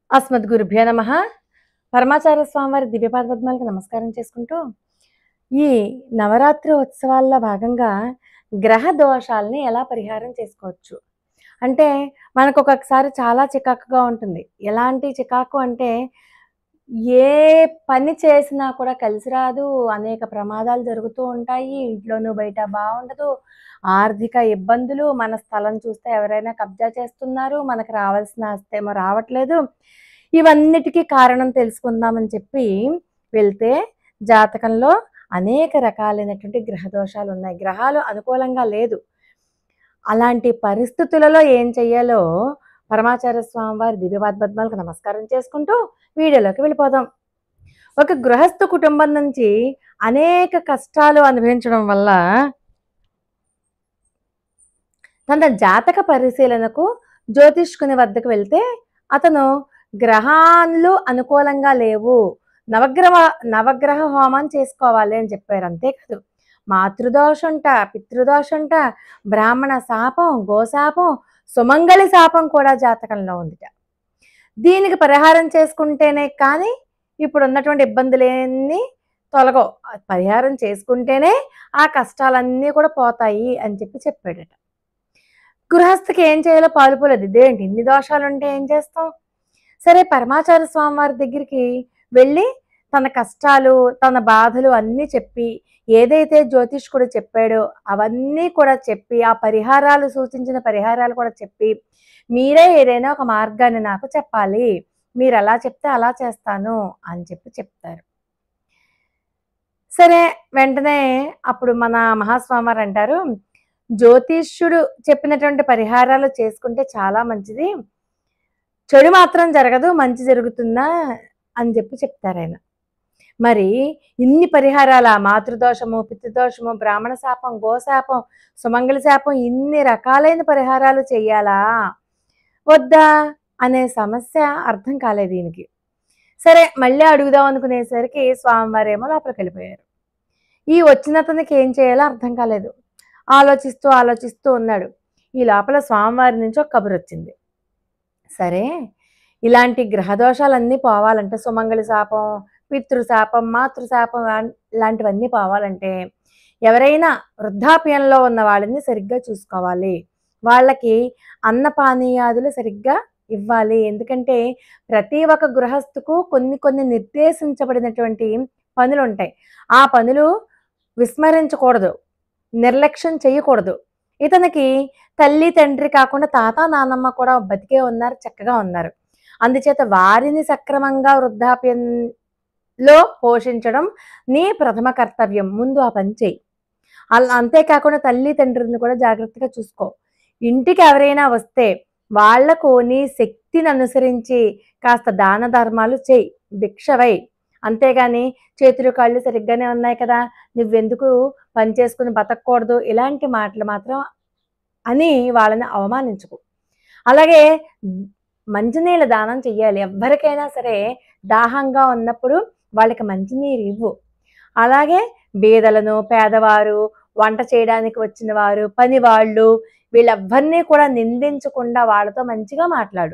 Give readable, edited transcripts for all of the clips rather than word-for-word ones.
అస్మద్గురుభ్యో నమః. పరమాచార్య స్వామివారి దివ్యపాద పద్మాలకు నమస్కారం చేసుకుంటూ, ఈ నవరాత్రి ఉత్సవాల్లో భాగంగా గ్రహ దోషాలని ఎలా పరిహారం చేసుకోవచ్చు అంటే, మనకు ఒక్కొక్కసారి చాలా చికాకుగా ఉంటుంది. ఎలాంటి చికాకు అంటే, ఏ పని చేసినా కూడా కలిసి రాదు. అనేక ప్రమాదాలు జరుగుతూ ఉంటాయి. ఇంట్లోనూ బయట బాగుండదు. ఆర్థిక ఇబ్బందులు, మన స్థలం చూస్తే ఎవరైనా కబ్జా చేస్తున్నారు, మనకు రావాల్సిన ఆస్తేమో రావట్లేదు. ఇవన్నిటికీ కారణం తెలుసుకుందామని చెప్పి వెళ్తే, జాతకంలో అనేక రకాలైనటువంటి గ్రహ దోషాలు ఉన్నాయి. గ్రహాలు అనుకూలంగా లేదు. అలాంటి పరిస్థితులలో ఏం చెయ్యాలో పరమాచార్య స్వామివారి దివ్యపాద పద్మాలకు నమస్కారం చేసుకుంటూ వీడియోలోకి వెళ్ళిపోదాం. ఒక గృహస్థ కుటుంబం నుంచి అనేక కష్టాలు అనుభవించడం వల్ల తన జాతక పరిశీలనకు జ్యోతిష్కుని వద్దకు వెళ్తే, అతను గ్రహాలు అనుకూలంగా లేవు, నవగ్రహ హోమం చేసుకోవాలి అని చెప్పారు. అంతేకాదు, మాతృదోషంట, పితృదోషంట, బ్రాహ్మణ శాపం, గోశాపం, సుమంగళి శాపం కూడా జాతకంలో ఉందిట. దీనికి పరిహారం చేసుకుంటేనే కానీ ఇప్పుడు ఉన్నటువంటి ఇబ్బందులన్నీ తొలగవు. పరిహారం చేసుకుంటేనే ఆ కష్టాలన్నీ కూడా పోతాయి అని చెప్పాడట. గృహస్థకి ఏం చేయాలో పాలుపోలేదు. ఇదేంటి ఇన్ని దోషాలు ఉంటే ఏం చేస్తాం? సరే, పరమాచార్య స్వామివారి దగ్గరికి వెళ్ళి తన కష్టాలు, తన బాధలు అన్నీ చెప్పి, ఏదైతే జ్యోతిష్కుడు చెప్పాడో అవన్నీ కూడా చెప్పి, ఆ పరిహారాలు సూచించిన పరిహారాలు కూడా చెప్పి, మీరే ఏదైనా ఒక మార్గాన్ని నాకు చెప్పాలి, మీరు ఎలా చెప్తే అలా చేస్తాను అని చెప్తారు. సరే, వెంటనే అప్పుడు మన మహాస్వామివారు అంటారు, జ్యోతిష్యుడు చెప్పినటువంటి పరిహారాలు చేసుకుంటే చాలా మంచిది, చెడు మాత్రం జరగదు, మంచి జరుగుతుందా అని చెప్తారు ఆయన. మరి ఇన్ని పరిహారాల, మాతృదోషము, పితృదోషము, బ్రాహ్మణ శాపం, గోశాపం, సుమంగళి శాపం, ఇన్ని రకాలైన పరిహారాలు చెయ్యాలా వద్దా అనే సమస్య అర్థం కాలేదు దీనికి. సరే, మళ్ళీ అడుగుదాం అనుకునేసరికి స్వామివారేమో లోపలికి వెళ్ళిపోయారు. ఈ వచ్చిన అతనికి ఏం చేయాలో అర్థం కాలేదు. ఆలోచిస్తూ ఉన్నాడు. ఈ లోపల స్వామివారి నుంచి ఒక కబురు వచ్చింది. సరే, ఇలాంటి గ్రహదోషాలన్నీ పోవాలంటే, సుమంగళి శాపం, పితృశాపం, మాతృశాపం ఇలాంటివన్నీ పోవాలంటే ఎవరైనా వృద్ధాప్యంలో ఉన్న వాళ్ళని సరిగ్గా చూసుకోవాలి, వాళ్ళకి అన్నపానీయాదులు సరిగ్గా ఇవ్వాలి. ఎందుకంటే ప్రతి ఒక్క గృహస్థుకు కొన్ని నిర్దేశించబడినటువంటి పనులు ఉంటాయి. ఆ పనులు విస్మరించకూడదు, నిర్లక్ష్యం చేయకూడదు. ఇతనికి తల్లి తండ్రి కాకుండా తాత నానమ్మ కూడా బతికే ఉన్నారు, చక్కగా ఉన్నారు. అందుచేత వారిని సక్రమంగా వృద్ధాప్యంలో పోషించడం నీ ప్రథమ కర్తవ్యం. ముందు ఆ పని చేయి. అంతేకాకుండా తల్లి తండ్రిని కూడా జాగ్రత్తగా చూసుకో. ఇంటికి ఎవరైనా వస్తే వాళ్లకు నీ శక్తిని అనుసరించి కాస్త దాన ధర్మాలు చేయి, భిక్షవై. అంతేగాని చేతులు కాళ్ళు సరిగ్గానే ఉన్నాయి కదా, నువ్వెందుకు పని చేసుకుని బతకూడదు, ఇలాంటి మాటలు మాత్రం అని వాళ్ళని అవమానించుకు. అలాగే మంచినీళ్ళ దానం చెయ్యాలి. ఎవరికైనా సరే దాహంగా ఉన్నప్పుడు వాళ్ళకి మంచినీరు ఇవ్వు. అలాగే బీదలను, పేదవారు, వంట చేయడానికి వచ్చిన వారు, పని వాళ్ళు, వీళ్ళెవ్వరినీ కూడా నిందించకుండా వాళ్ళతో మంచిగా మాట్లాడు.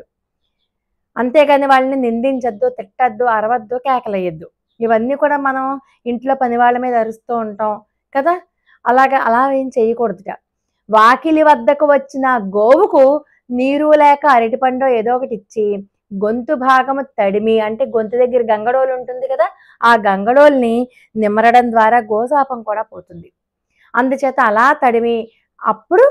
అంతేగాని వాళ్ళని నిందించద్దు, తిట్టద్దు, అరవద్దు, కేకలేయద్దు. ఇవన్నీ కూడా మనం ఇంట్లో పని వాళ్ళ మీద అరుస్తూ ఉంటాం కదా, అలా ఏం చేయకూడదుట. వాకిలి వద్దకు వచ్చిన గోవుకు నీరు లేక అరటిపండో ఏదో ఒకటి ఇచ్చి, గొంతు భాగము తడిమి, అంటే గొంతు దగ్గర గంగడోలు ఉంటుంది కదా, ఆ గంగడోల్ని నిమ్మరడం ద్వారా గోశాపం కూడా పోతుంది. అందుచేత అలా తడిమి, అప్పుడు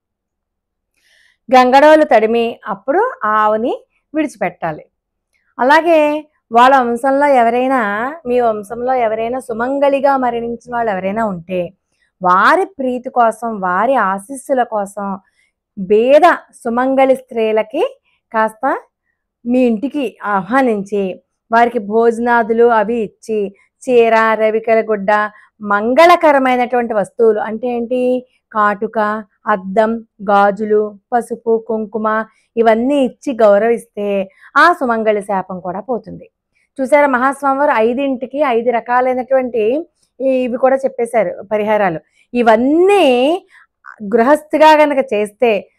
గంగడోలు తడిమి అప్పుడు ఆవుని విడిచిపెట్టాలి. అలాగే వాళ్ళ వంశంలో ఎవరైనా, మీ వంశంలో ఎవరైనా సుమంగళిగా మరణించిన వాళ్ళు ఎవరైనా ఉంటే వారి ప్రీతి కోసం, వారి ఆశీస్సుల కోసం బేద సుమంగళి స్త్రీలకి కాస్త మీ ఇంటికి ఆహ్వానించి వారికి భోజనాదులు అవి ఇచ్చి, చీర, రవికల గుడ్డ, మంగళకరమైనటువంటి వస్తువులు అంటే ఏంటి, కాటుక, అద్దం, గాజులు, పసుపు, కుంకుమ ఇవన్నీ ఇచ్చి గౌరవిస్తే ఆ సుమంగళి శాపం కూడా పోతుంది. చూసారా, మహాస్వామివారు 5ంటికి 5 రకాలైనటువంటి ఇవి కూడా చెప్పేశారు పరిహారాలు. ఇవన్నీ గృహస్థిగా గనక చేస్తే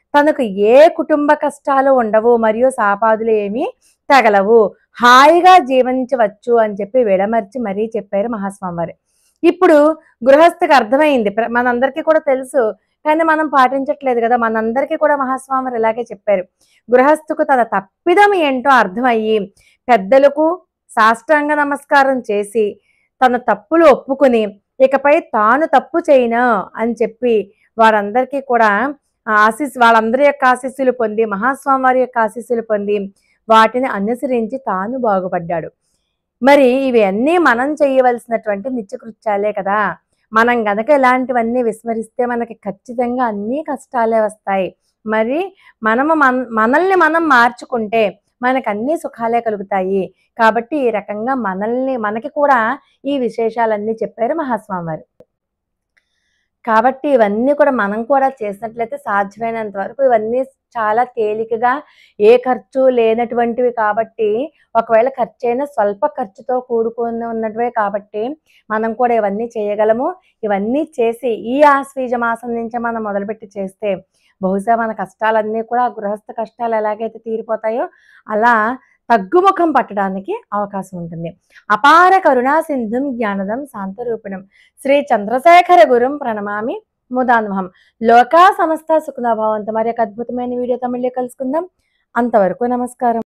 తనకు ఏ కుటుంబ కష్టాలు ఉండవు మరియు శాపాదులు ఏమీ తగలవు, హాయిగా జీవించవచ్చు అని చెప్పి విడమర్చి మరీ చెప్పారు మహాస్వామి వారు. ఇప్పుడు గృహస్థికి అర్థమైంది, మనందరికీ కూడా తెలుసు, కానీ మనం పాటించట్లేదు కదా. మనందరికీ కూడా మహాస్వామి వారు ఇలాగే చెప్పారు. గృహస్థుకు తన తప్పిదం ఏంటో అర్థమయ్యి పెద్దలకు సాష్టాంగ నమస్కారం చేసి తన తప్పులు ఒప్పుకుని ఇకపై తాను తప్పు చేయను అని చెప్పి వారందరికీ కూడా వాళ్ళందరి యొక్క ఆశీస్సులు పొంది, మహాస్వామి వారి యొక్క ఆశీస్సులు పొంది వాటిని అనుసరించి తాను బాగుపడ్డాడు. మరి ఇవన్నీ మనం చేయవలసినటువంటి నిత్యకృత్యాలే కదా. మనం గనక ఇలాంటివన్నీ విస్మరిస్తే మనకి ఖచ్చితంగా అన్ని కష్టాలే వస్తాయి. మరి మనల్ని మనం మార్చుకుంటే మనకు అన్ని సుఖాలే కలుగుతాయి. కాబట్టి ఈ రకంగా మనకి కూడా ఈ విశేషాలన్నీ చెప్పారు మహాస్వామి వారు. కాబట్టి ఇవన్నీ కూడా మనం కూడా చేసినట్లయితే సాధ్యమైనంత వరకు ఇవన్నీ చాలా తేలికగా ఏ ఖర్చు లేనటువంటివి కాబట్టి, ఒకవేళ ఖర్చైనా స్వల్ప ఖర్చుతో కూడుకొని ఉన్నటివే కాబట్టి మనం కూడా ఇవన్నీ చేయగలము. ఇవన్నీ చేసి ఈ ఆశ్వీజ మాసం నుంచి మనం మొదలుపెట్టి చేస్తే బహుశా మన కష్టాలన్నీ కూడా గృహస్థ కష్టాలు ఎలాగైతే తీరిపోతాయో అలా తగ్గుముఖం పట్టడానికి అవకాశం ఉంటుంది. అపార కరుణా సింధుం జ్ఞానదం శాంతరూపిణం శ్రీ చంద్రశేఖర గురుం ప్రణమామి ముదాన్వహం. లోకా సమస్త సుఖినో భవంతు. మరి ఒక అద్భుతమైన వీడియోతో మళ్ళీ కలుసుకుందాం. అంతవరకు నమస్కారం.